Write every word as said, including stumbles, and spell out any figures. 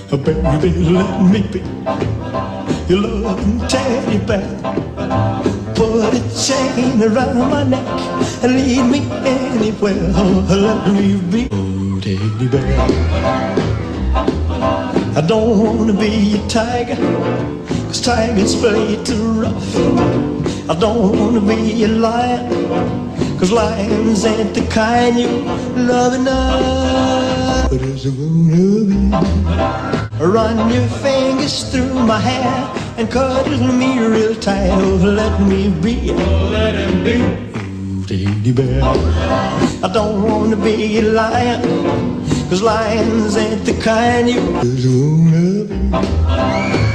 Baby, let me be your loving teddy bear. Put a chain around my neck and lead me anywhere. Oh, let me be your teddy bear. I don't wanna be a tiger, 'cause tigers play too rough. I don't wanna be a lion, 'cause lions ain't the kind you love enough. But as I wanna be, run your fingers through my hair and cuddle me real tight. Oh, let me be, oh, let him be, oh, teddy bear. I don't wanna be a lion, 'cause lions ain't the kind you just wanna be.